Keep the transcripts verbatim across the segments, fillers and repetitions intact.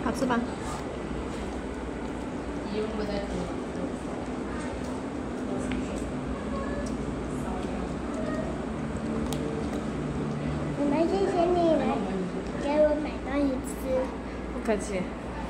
好吃吧？ 我们谢谢你来给我买东西吃。 不客气。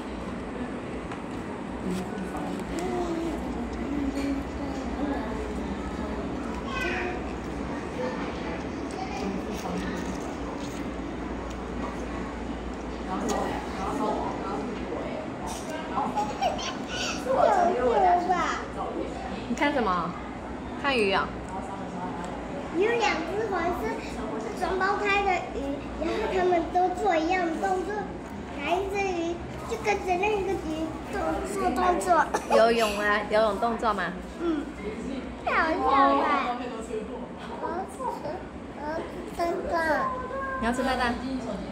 你看什么？看鱼啊？ 有两只黄色双胞胎的鱼，然后它们都做一样的动作。哪一只鱼就跟着另一个鱼做做动作。 游泳啊，游泳动作吗？ 嗯，太好笑了。我要吃，我要吃蛋蛋。 你要吃蛋蛋？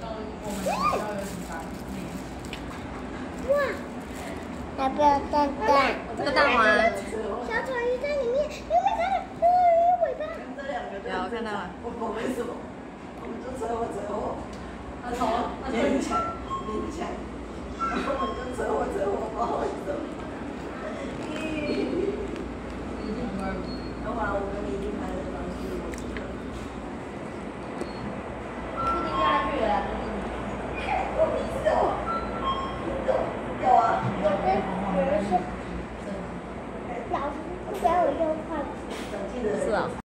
哇！要不要蛋蛋？ 这个蛋黄。 小丑鱼在里面，你有没有看到？小丑鱼尾巴。 有，我看到了。 我我为什么？我们就扯我扯我，他从勉强勉强，然后我们就扯我扯我，不知道为什么。然后我们已经拍了。